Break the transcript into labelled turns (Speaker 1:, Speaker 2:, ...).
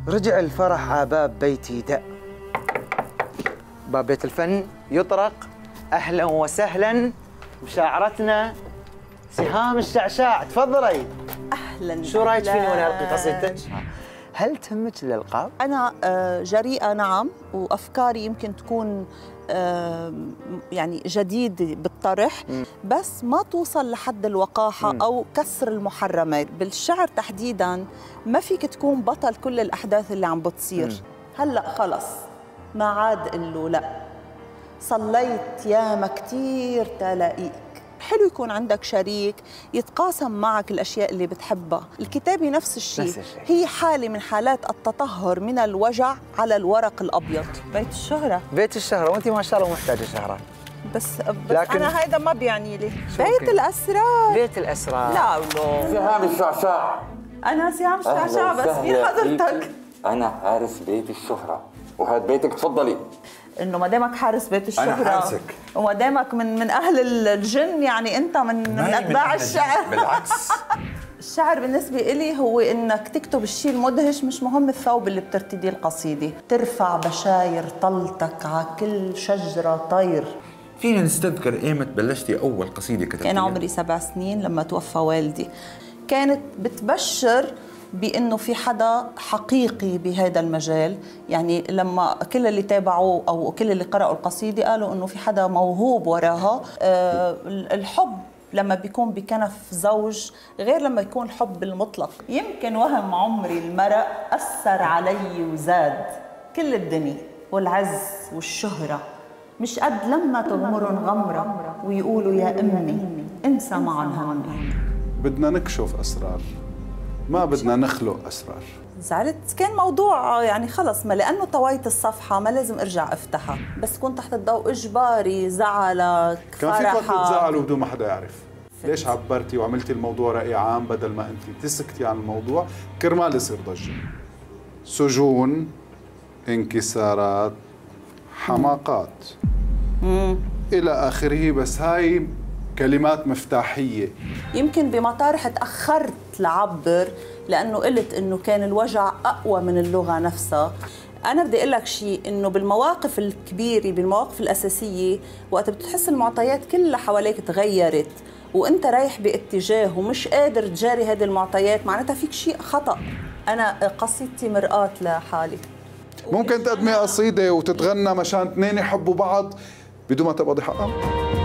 Speaker 1: رجع الفرح على باب بيتي دق. باب بيت الفن يطرق. أهلا وسهلا بشاعرتنا سهام الشعشاع، تفضلي.
Speaker 2: أهلا.
Speaker 1: شو رايك فيني وأنا ألقي قصيدتك؟ هل تهمك الألقاب؟
Speaker 2: أنا جريئة نعم، وأفكاري يمكن تكون يعني جديدة بالطرح، بس ما توصل لحد الوقاحة أو كسر المحرمات. بالشعر تحديداً ما فيك تكون بطل كل الأحداث اللي عم بتصير. هلأ خلص ما عاد قله لا، صليت ياما كتير تلاقيك. حلو يكون عندك شريك يتقاسم معك الأشياء اللي بتحبها. الكتابة نفس الشيء، هي حالة من حالات التطهر من الوجع على الورق الأبيض. بيت الشهرة.
Speaker 1: بيت الشهرة، وأنت ما شاء الله محتاجة شهرة.
Speaker 2: بس أنا هيدا ما بيعني لي. بيت الأسرار.
Speaker 1: بيت الأسرار.
Speaker 2: لا والله.
Speaker 3: سهام الشعشاع.
Speaker 2: أنا سهام الشعشاع، بس مين حضرتك؟
Speaker 3: أنا حارس بيت الشهرة، وهذا بيتك، تفضلي.
Speaker 2: انه ما دامك حارس بيت الشهرة
Speaker 3: أنا حارسك،
Speaker 2: وما دامك من اهل الجن، يعني انت من اتباع الشعر.
Speaker 3: بالعكس.
Speaker 2: الشعر بالنسبه لي هو انك تكتب الشيء المدهش، مش مهم الثوب اللي بترتديه القصيده. ترفع بشاير طلتك على كل شجره طير.
Speaker 3: فينا نستذكر ايمت بلشتي اول قصيده كتبتيها؟
Speaker 2: كان عمري 7 سنين لما توفى والدي. كانت بتبشر بأنه في حدا حقيقي بهذا المجال. يعني لما كل اللي تابعوا أو كل اللي قرأوا القصيدة قالوا أنه في حدا موهوب وراها. الحب لما بيكون بكنف زوج غير لما يكون الحب المطلق. يمكن وهم عمري المرأة أثر علي وزاد كل الدنيا والعز والشهرة، مش قد لما تغمرن غمرة ويقولوا يا أمي انسى معن همي.
Speaker 4: بدنا نكشف أسرار، ما بدنا نخلق أسرار.
Speaker 2: زعلت، كان موضوع يعني خلص، ما لأنه طويت الصفحة ما لازم أرجع أفتحها، بس كنت تحت الضوء إجباري، زعلك،
Speaker 4: كان في
Speaker 2: فرحك.
Speaker 4: فترة تزعلوا بدون ما حدا يعرف. ليش عبرتي وعملتي الموضوع رأي عام بدل ما أنت تسكتي عن الموضوع كرمال يصير ضجة؟ سجون، انكسارات، حماقات إلى آخره، بس هاي كلمات مفتاحية.
Speaker 2: يمكن بمطارح تأخرت لعبر لأنه قلت إنه كان الوجع أقوى من اللغة نفسها. أنا بدي أقول لك شيء، إنه بالمواقف الكبيرة، بالمواقف الأساسية، وقت بتحس المعطيات كلها حواليك تغيرت وأنت رايح باتجاه ومش قادر تجاري هذه المعطيات، معناتها فيك شيء خطأ. أنا قصيدتي مرآة لحالي.
Speaker 4: ممكن تقدمي قصيدة وتتغنى مشان اثنين يحبوا بعض بدون ما تقبضي حقها؟